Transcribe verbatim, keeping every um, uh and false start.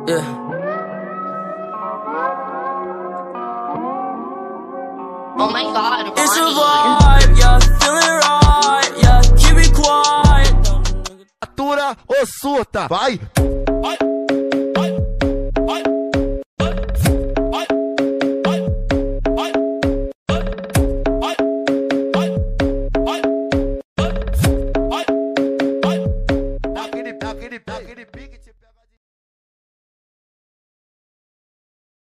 Yeah. Oh my god, Ronnie. It's a vibe, yeah, feeling right, yeah, keep it quiet. Atura ou surta, vai! Vai.